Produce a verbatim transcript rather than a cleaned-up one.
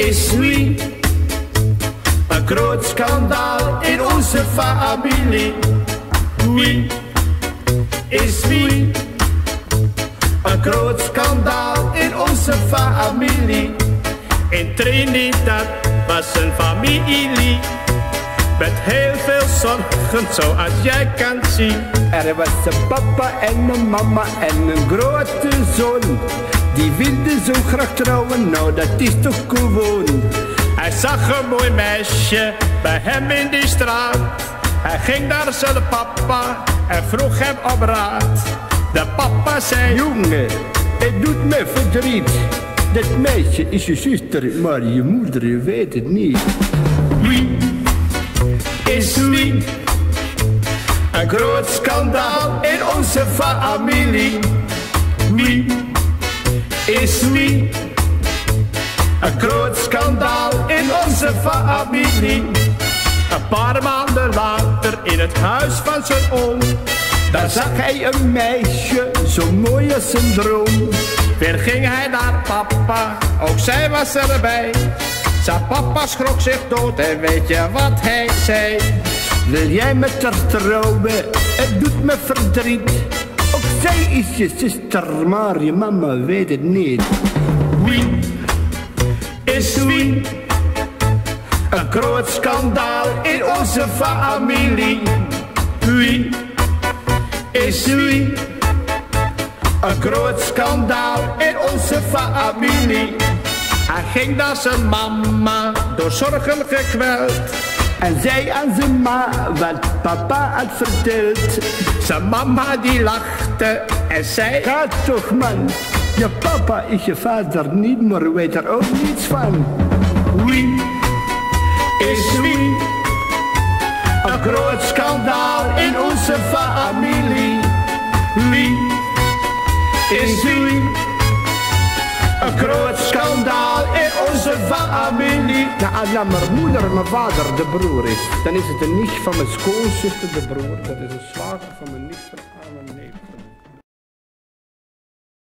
is wie? Een groot schandaal in onze familie. Wie is wie? Een groot schandaal in onze familie. In Trinidad was een familie met heel veel zorgen, zoals jij kan zien. Er was een papa en een mama en een grote zoon. Die wilden zo graag trouwen, nou dat is toch gewoon. Hij zag een mooi meisje bij hem in die straat. Hij ging naar zijn papa en vroeg hem om raad. De papa zei: jongen, het doet me verdriet. Dat meisje is je zuster, maar je moeder, je weet het niet. Wie is wie? Een groot schandaal in onze familie. Wie is wie? Een groot schandaal in onze familie. Een paar maanden later in het huis van zijn oom, daar zag hij een meisje, zo mooi als een droom. Weer ging hij naar papa, ook zij was erbij. Zijn papa schrok zich dood en weet je wat hij zei? Wil jij met haar trouwen? Het doet me verdriet. Ook zij is je zuster, maar je mama weet het niet. Wie is wie? Een groot schandaal in onze familie. Wie is wie? Een groot schandaal in onze familie. Hij ging naar zijn mama, door zorgen gekweld. En zei aan zijn ma wat papa had verteld. Zijn mama die lachte en zei: ga toch man, je papa is je vader niet, maar weet er ook niets van. Wie is wie? Een groot schandaal in onze familie. Wie is wie? Een groot schandaal in onze familie. Nou, als dan mijn moeder en mijn vader de broer is, dan is het een nicht van mijn schoonzuster de broer. Dat is een zwager van mijn nicht van mijn